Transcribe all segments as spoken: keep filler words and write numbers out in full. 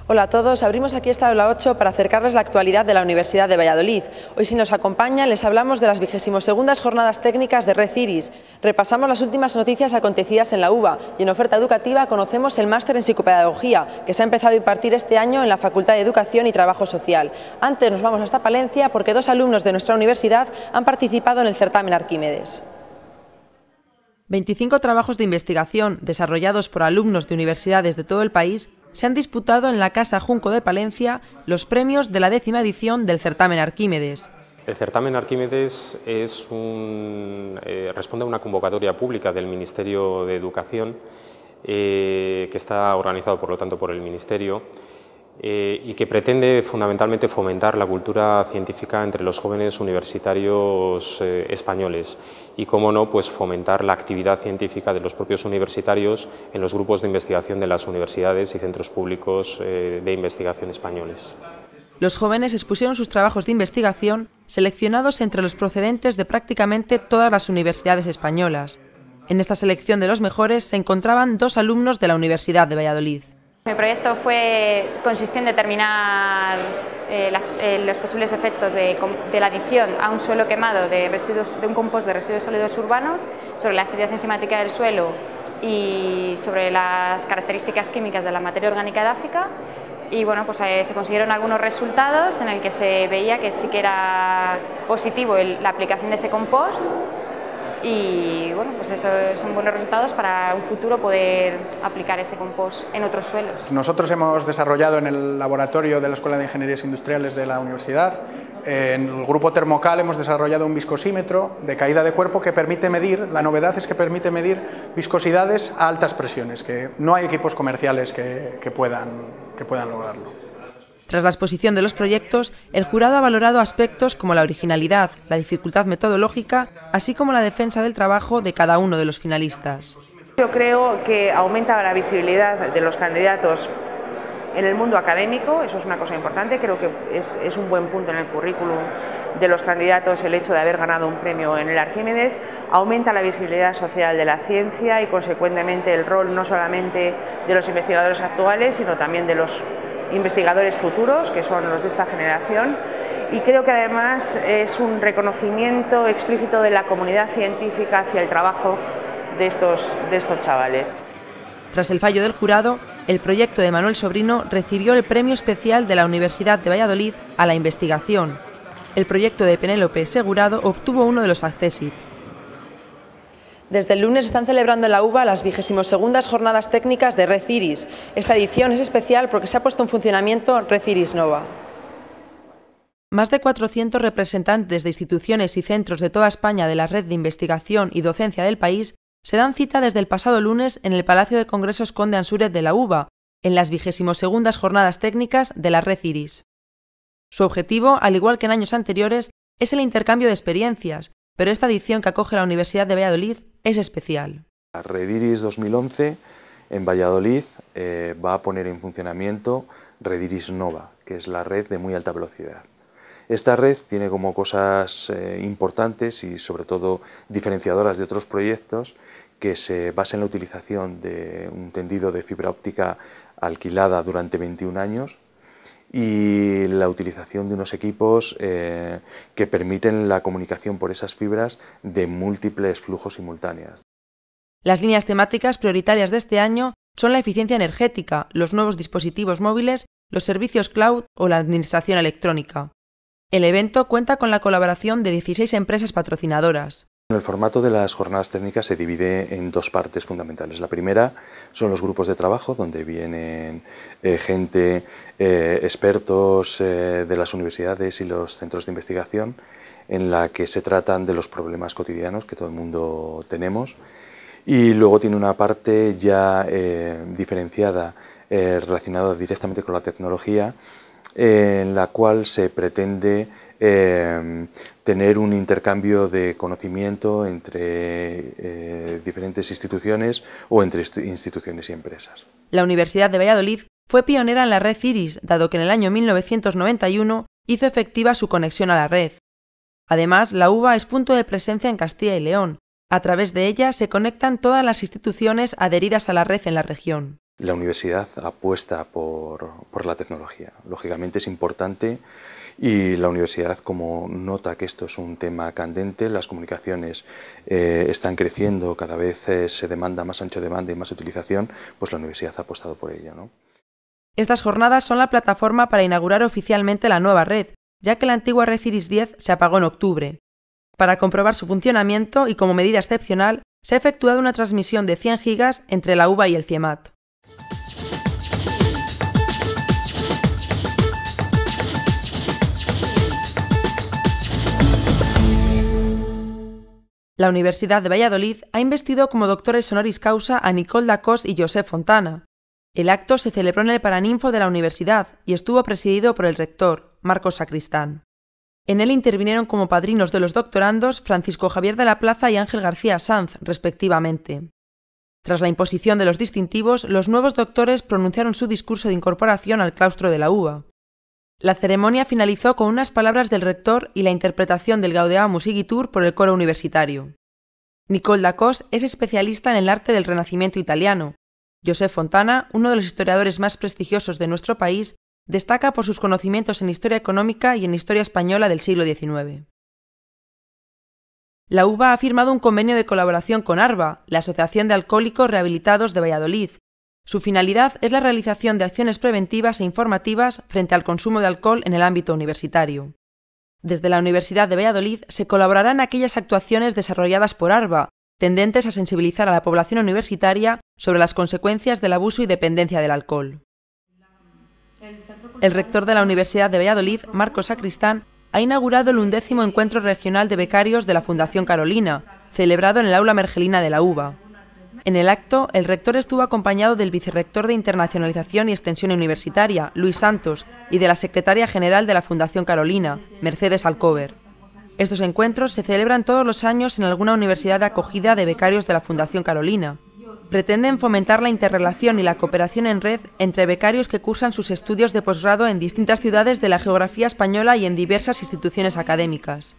Hola a todos, abrimos aquí esta aula ocho para acercarles la actualidad de la Universidad de Valladolid. Hoy, si nos acompañan, les hablamos de las vigésimo segundas jornadas técnicas de Red Iris. Repasamos las últimas noticias acontecidas en la U B A y en oferta educativa conocemos el máster en psicopedagogía que se ha empezado a impartir este año en la Facultad de Educación y Trabajo Social. Antes nos vamos hasta Palencia porque dos alumnos de nuestra universidad han participado en el certamen Arquímedes. veinticinco trabajos de investigación desarrollados por alumnos de universidades de todo el país se han disputado en la Casa Junco de Palencia los premios de la décima edición del certamen Arquímedes. El certamen Arquímedes es un, eh, responde a una convocatoria pública del Ministerio de Educación eh, que está organizado, por lo tanto, por el Ministerio eh, y que pretende fundamentalmente fomentar la cultura científica entre los jóvenes universitarios eh, españoles y, cómo no, pues fomentar la actividad científica de los propios universitarios en los grupos de investigación de las universidades y centros públicos eh, de investigación españoles. Los jóvenes expusieron sus trabajos de investigación seleccionados entre los procedentes de prácticamente todas las universidades españolas. En esta selección de los mejores se encontraban dos alumnos de la Universidad de Valladolid. Mi proyecto fue, consistió en determinar eh, la, eh, los posibles efectos de, de la adición a un suelo quemado de, residuos, de un compost de residuos sólidos urbanos sobre la actividad enzimática del suelo y sobre las características químicas de la materia orgánica edáfica. Y bueno, pues eh, se consiguieron algunos resultados en el que se veía que sí que era positivo el, la aplicación de ese compost. Y bueno, pues eso son buenos resultados para un futuro poder aplicar ese compost en otros suelos. Nosotros hemos desarrollado en el laboratorio de la Escuela de Ingenierías Industriales de la Universidad, en el grupo Termocal hemos desarrollado un viscosímetro de caída de cuerpo que permite medir, la novedad es que permite medir viscosidades a altas presiones, que no hay equipos comerciales que, que, puedan, que puedan lograrlo. Tras la exposición de los proyectos, el jurado ha valorado aspectos como la originalidad, la dificultad metodológica, así como la defensa del trabajo de cada uno de los finalistas. Yo creo que aumenta la visibilidad de los candidatos en el mundo académico, eso es una cosa importante, creo que es, es un buen punto en el currículum de los candidatos el hecho de haber ganado un premio en el Arquímedes, aumenta la visibilidad social de la ciencia y consecuentemente el rol no solamente de los investigadores actuales, sino también de los investigadores futuros, que son los de esta generación, y creo que además es un reconocimiento explícito de la comunidad científica hacia el trabajo de estos, de estos chavales. Tras el fallo del jurado, el proyecto de Manuel Sobrino recibió el premio especial de la Universidad de Valladolid a la investigación. El proyecto de Penélope Segurado obtuvo uno de los Accessit. Desde el lunes están celebrando en la U B A las vigésimo segundas jornadas técnicas de Red Iris. Esta edición es especial porque se ha puesto en funcionamiento Red Iris Nova. Más de cuatrocientos representantes de instituciones y centros de toda España de la red de investigación y docencia del país se dan cita desde el pasado lunes en el Palacio de Congresos Conde Ansúrez de la U B A, en las vigésimo segundas jornadas técnicas de la Red Iris. Su objetivo, al igual que en años anteriores, es el intercambio de experiencias, pero esta edición que acoge la Universidad de Valladolid es especial. La Red Iris dos mil once en Valladolid eh, va a poner en funcionamiento Red Iris Nova, que es la red de muy alta velocidad. Esta red tiene como cosas eh, importantes y sobre todo diferenciadoras de otros proyectos que se basa en la utilización de un tendido de fibra óptica alquilada durante veintiún años y la utilización de unos equipos eh, que permiten la comunicación por esas fibras de múltiples flujos simultáneos. Las líneas temáticas prioritarias de este año son la eficiencia energética, los nuevos dispositivos móviles, los servicios cloud o la administración electrónica. El evento cuenta con la colaboración de dieciséis empresas patrocinadoras. El formato de las jornadas técnicas se divide en dos partes fundamentales. La primera son los grupos de trabajo, donde vienen eh, gente, eh, expertos eh, de las universidades y los centros de investigación, en la que se tratan de los problemas cotidianos que todo el mundo tenemos. Y luego tiene una parte ya eh, diferenciada, eh, relacionada directamente con la tecnología, eh, en la cual se pretende Eh, tener un intercambio de conocimiento entre eh, diferentes instituciones o entre instituciones y empresas. La Universidad de Valladolid fue pionera en la Red Iris, dado que en el año mil novecientos noventa y uno hizo efectiva su conexión a la red. Además, la U B A es punto de presencia en Castilla y León. A través de ella se conectan todas las instituciones adheridas a la red en la región. La universidad apuesta por, por la tecnología. Lógicamente es importante y la universidad, como nota que esto es un tema candente, las comunicaciones eh, están creciendo, cada vez eh, se demanda más ancho de banda y más utilización, pues la universidad ha apostado por ello, ¿no? Estas jornadas son la plataforma para inaugurar oficialmente la nueva red, ya que la antigua red Iris diez se apagó en octubre. Para comprobar su funcionamiento y como medida excepcional, se ha efectuado una transmisión de cien gigas entre la U B A y el CIEMAT. La Universidad de Valladolid ha investido como doctores honoris causa a Nicole Dacós y Josep Fontana. El acto se celebró en el Paraninfo de la universidad y estuvo presidido por el rector, Marcos Sacristán. En él intervinieron como padrinos de los doctorandos Francisco Javier de la Plaza y Ángel García Sanz, respectivamente. Tras la imposición de los distintivos, los nuevos doctores pronunciaron su discurso de incorporación al claustro de la U B A. La ceremonia finalizó con unas palabras del rector y la interpretación del Gaudeamus Igitur por el coro universitario. Nicole Dacós es especialista en el arte del Renacimiento italiano. Josep Fontana, uno de los historiadores más prestigiosos de nuestro país, destaca por sus conocimientos en historia económica y en historia española del siglo diecinueve. La U B A ha firmado un convenio de colaboración con ARBA, la Asociación de Alcohólicos Rehabilitados de Valladolid. Su finalidad es la realización de acciones preventivas e informativas frente al consumo de alcohol en el ámbito universitario. Desde la Universidad de Valladolid se colaborará en aquellas actuaciones desarrolladas por ARBA, tendentes a sensibilizar a la población universitaria sobre las consecuencias del abuso y dependencia del alcohol. El rector de la Universidad de Valladolid, Marcos Sacristán, ha inaugurado el undécimo encuentro regional de becarios de la Fundación Carolina, celebrado en el aula Mergelina de la U B A. En el acto, el rector estuvo acompañado del vicerrector de Internacionalización y Extensión Universitaria, Luis Santos, y de la secretaria general de la Fundación Carolina, Mercedes Alcover. Estos encuentros se celebran todos los años en alguna universidad de acogida de becarios de la Fundación Carolina. Pretenden fomentar la interrelación y la cooperación en red entre becarios que cursan sus estudios de posgrado en distintas ciudades de la geografía española y en diversas instituciones académicas.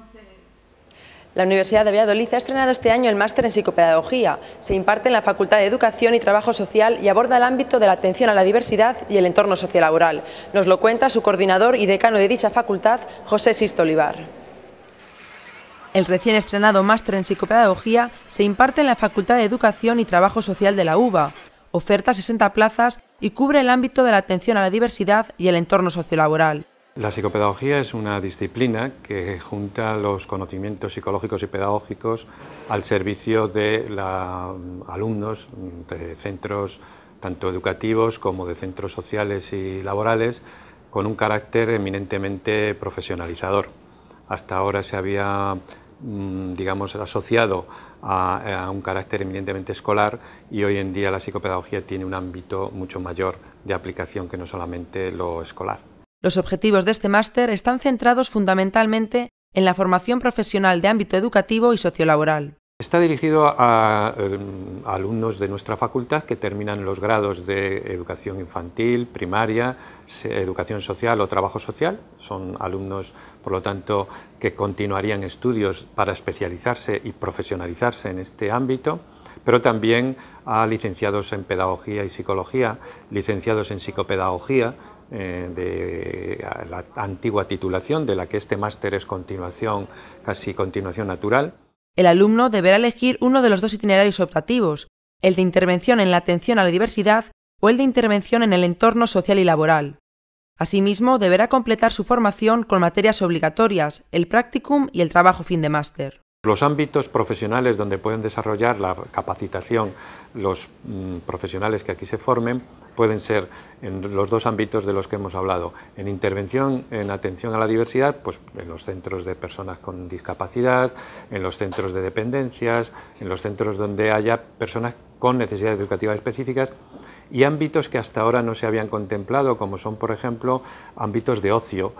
La Universidad de Valladolid ha estrenado este año el máster en psicopedagogía. Se imparte en la Facultad de Educación y Trabajo Social y aborda el ámbito de la atención a la diversidad y el entorno sociolaboral. Nos lo cuenta su coordinador y decano de dicha facultad, José Sisto Olivar. El recién estrenado máster en psicopedagogía se imparte en la Facultad de Educación y Trabajo Social de la U B A. Oferta sesenta plazas y cubre el ámbito de la atención a la diversidad y el entorno sociolaboral. La psicopedagogía es una disciplina que junta los conocimientos psicológicos y pedagógicos al servicio de los alumnos de centros tanto educativos como de centros sociales y laborales con un carácter eminentemente profesionalizador. Hasta ahora se había, digamos, asociado a, a un carácter eminentemente escolar y hoy en día la psicopedagogía tiene un ámbito mucho mayor de aplicación que no solamente lo escolar. Los objetivos de este máster están centrados fundamentalmente en la formación profesional de ámbito educativo y sociolaboral. Está dirigido a, eh, a alumnos de nuestra facultad que terminan los grados de educación infantil, primaria, educación social o trabajo social. Son alumnos, por lo tanto, que continuarían estudios para especializarse y profesionalizarse en este ámbito, pero también a licenciados en pedagogía y psicología, licenciados en psicopedagogía, Eh, de la antigua titulación, de la que este máster es continuación, casi continuación natural. El alumno deberá elegir uno de los dos itinerarios optativos, el de intervención en la atención a la diversidad o el de intervención en el entorno social y laboral. Asimismo, deberá completar su formación con materias obligatorias, el practicum y el trabajo fin de máster. Los ámbitos profesionales donde pueden desarrollar la capacitación los mm, profesionales que aquí se formen pueden ser en los dos ámbitos de los que hemos hablado. En intervención, en atención a la diversidad, pues en los centros de personas con discapacidad, en los centros de dependencias, en los centros donde haya personas con necesidades educativas específicas y ámbitos que hasta ahora no se habían contemplado, como son, por ejemplo, ámbitos de ocio,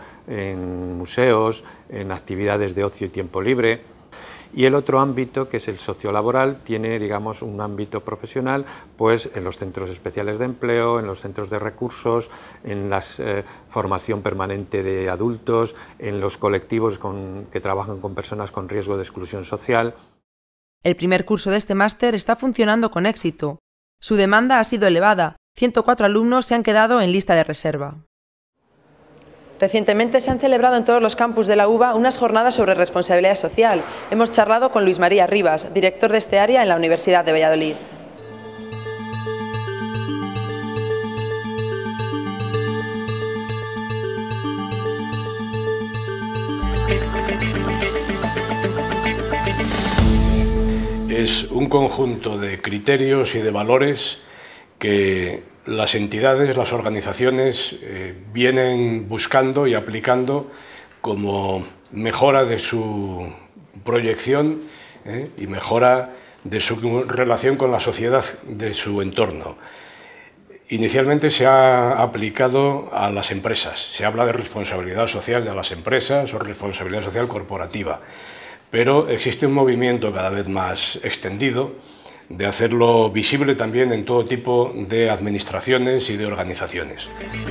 en museos, en actividades de ocio y tiempo libre. Y el otro ámbito, que es el sociolaboral, tiene, digamos, un ámbito profesional pues en los centros especiales de empleo, en los centros de recursos, en la eh, formación permanente de adultos, en los colectivos con, que trabajan con personas con riesgo de exclusión social. El primer curso de este máster está funcionando con éxito. Su demanda ha sido elevada, ciento cuatro alumnos se han quedado en lista de reserva. Recientemente se han celebrado en todos los campus de la UBA unas jornadas sobre responsabilidad social. Hemos charlado con Luis María Rivas, director de este área en la Universidad de Valladolid. Es un conjunto de criterios y de valores que las entidades, las organizaciones eh, vienen buscando y aplicando como mejora de su proyección eh, y mejora de su relación con la sociedad de su entorno. Inicialmente se ha aplicado a las empresas, se habla de responsabilidad social de las empresas o responsabilidad social corporativa, pero existe un movimiento cada vez más extendido de hacerlo visible también en todo tipo de administraciones y de organizaciones.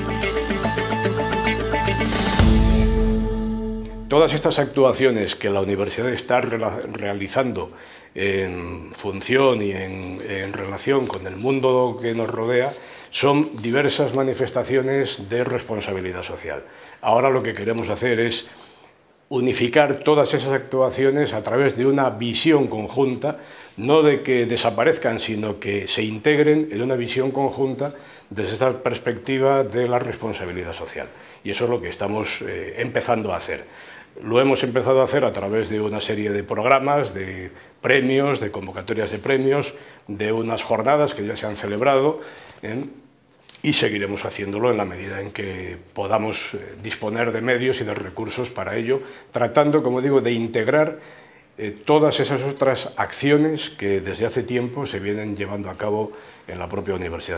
Todas estas actuaciones que la universidad está realizando en función y en, en relación con el mundo que nos rodea son diversas manifestaciones de responsabilidad social. Ahora lo que queremos hacer es unificar todas esas actuaciones a través de una visión conjunta, no de que desaparezcan, sino que se integren en una visión conjunta desde esta perspectiva de la responsabilidad social. Y eso es lo que estamos eh, empezando a hacer. Lo hemos empezado a hacer a través de una serie de programas, de premios, de convocatorias de premios, de unas jornadas que ya se han celebrado, ¿eh? Y seguiremos haciéndolo en la medida en que podamos disponer de medios y de recursos para ello, tratando, como digo, de integrar eh, todas esas otras acciones que desde hace tiempo se vienen llevando a cabo en la propia universidad.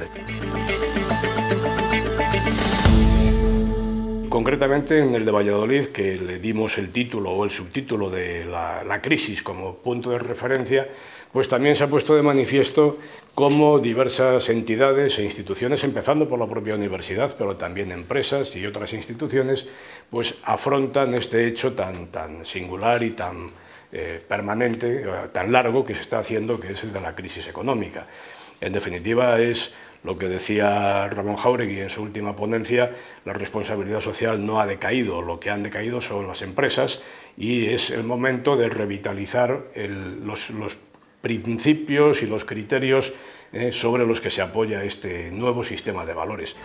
Concretamente en el de Valladolid, que le dimos el título o el subtítulo de la, la crisis como punto de referencia, pues también se ha puesto de manifiesto cómo diversas entidades e instituciones, empezando por la propia universidad, pero también empresas y otras instituciones, pues afrontan este hecho tan, tan singular y tan eh, permanente, tan largo que se está haciendo, que es el de la crisis económica. En definitiva, es lo que decía Ramón Jáuregui en su última ponencia: la responsabilidad social no ha decaído, lo que han decaído son las empresas, y es el momento de revitalizar el, los, los principios y los criterios eh, sobre los que se apoya este nuevo sistema de valores.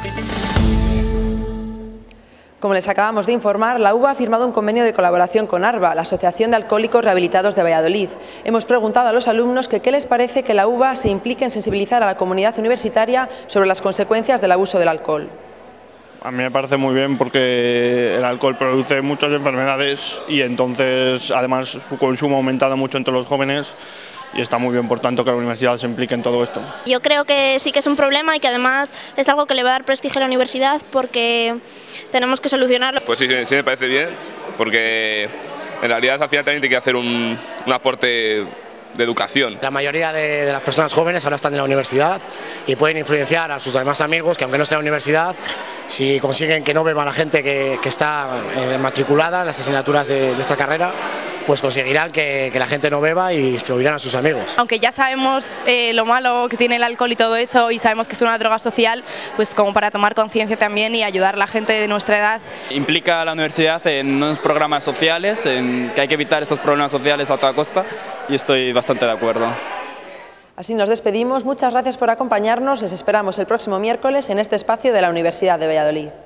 Como les acabamos de informar, la UBA ha firmado un convenio de colaboración con ARBA, la Asociación de Alcohólicos Rehabilitados de Valladolid. Hemos preguntado a los alumnos que qué les parece que la UBA se implique en sensibilizar a la comunidad universitaria sobre las consecuencias del abuso del alcohol. A mí me parece muy bien porque el alcohol produce muchas enfermedades y entonces además su consumo ha aumentado mucho entre los jóvenes y está muy bien, por tanto, que la universidad se implique en todo esto. Yo creo que sí que es un problema y que además es algo que le va a dar prestigio a la universidad porque tenemos que solucionarlo. Pues sí, sí me parece bien, porque en realidad al final también tiene que hacer un, un aporte de educación. La mayoría de, de las personas jóvenes ahora están en la universidad y pueden influenciar a sus demás amigos que, aunque no estén en la universidad, si consiguen que no beba la gente que, que está eh, matriculada en las asignaturas de, de esta carrera, pues conseguirán que, que la gente no beba y influirán a sus amigos. Aunque ya sabemos eh, lo malo que tiene el alcohol y todo eso, y sabemos que es una droga social, pues como para tomar conciencia también y ayudar a la gente de nuestra edad. Implica a la universidad en unos programas sociales, en que hay que evitar estos problemas sociales a toda costa, y estoy bastante de acuerdo. Así nos despedimos, muchas gracias por acompañarnos, les esperamos el próximo miércoles en este espacio de la Universidad de Valladolid.